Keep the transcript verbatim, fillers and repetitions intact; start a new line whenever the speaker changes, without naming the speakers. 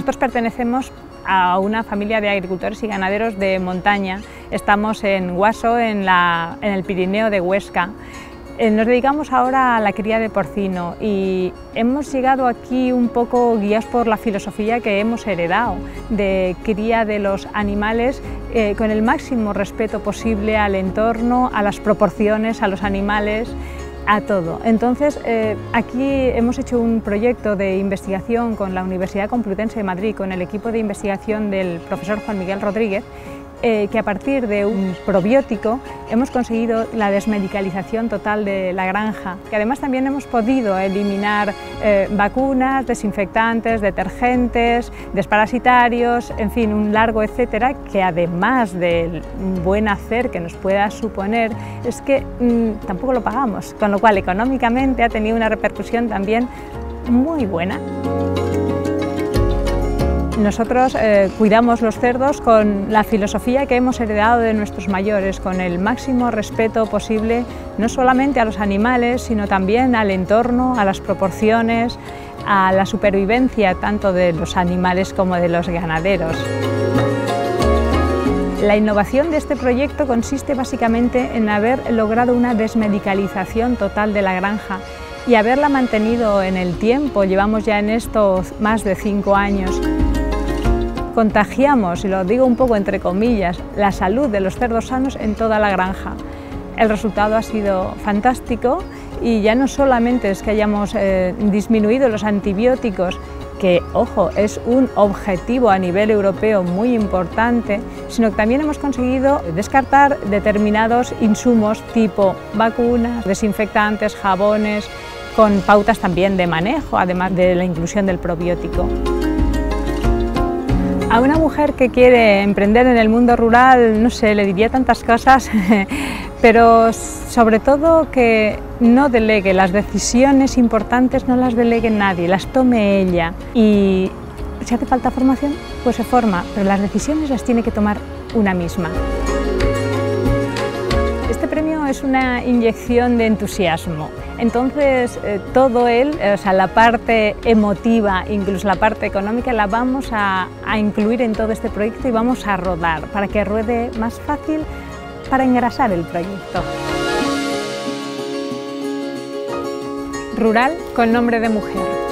Nosotros pertenecemos a una familia de agricultores y ganaderos de montaña. Estamos en Guaso, en, la, en el Pirineo de Huesca. Nos dedicamos ahora a la cría de porcino y hemos llegado aquí un poco guiados por la filosofía que hemos heredado de cría de los animales eh, con el máximo respeto posible al entorno, a las proporciones, a los animales, a todo. Entonces, eh, aquí hemos hecho un proyecto de investigación con la Universidad Complutense de Madrid, con el equipo de investigación del profesor Juan Miguel Rodríguez, Eh, que a partir de un probiótico hemos conseguido la desmedicalización total de la granja, que además también hemos podido eliminar eh, vacunas, desinfectantes, detergentes, desparasitarios, en fin, un largo etcétera, que además del buen hacer que nos pueda suponer, es que mmm, tampoco lo pagamos, con lo cual económicamente ha tenido una repercusión también muy buena. Nosotros eh, cuidamos los cerdos con la filosofía que hemos heredado de nuestros mayores, con el máximo respeto posible, no solamente a los animales, sino también al entorno, a las proporciones, a la supervivencia tanto de los animales como de los ganaderos. La innovación de este proyecto consiste básicamente en haber logrado una desmedicalización total de la granja y haberla mantenido en el tiempo. Llevamos ya en esto más de cinco años. Contagiamos, y lo digo un poco entre comillas, la salud de los cerdos sanos en toda la granja. El resultado ha sido fantástico y ya no solamente es que hayamos eh, disminuido los antibióticos, que, ojo, es un objetivo a nivel europeo muy importante, sino que también hemos conseguido descartar determinados insumos tipo vacunas, desinfectantes, jabones, con pautas también de manejo, además de la inclusión del probiótico. A una mujer que quiere emprender en el mundo rural, no sé, le diría tantas cosas, pero sobre todo que no delegue, las decisiones importantes no las delegue nadie, las tome ella. Y si hace falta formación, pues se forma, pero las decisiones las tiene que tomar una misma. Este premio es una inyección de entusiasmo, entonces eh, todo él, o sea, la parte emotiva, incluso la parte económica, la vamos a, a incluir en todo este proyecto y vamos a rodar para que ruede más fácil, para engrasar el proyecto. Rural con nombre de mujer.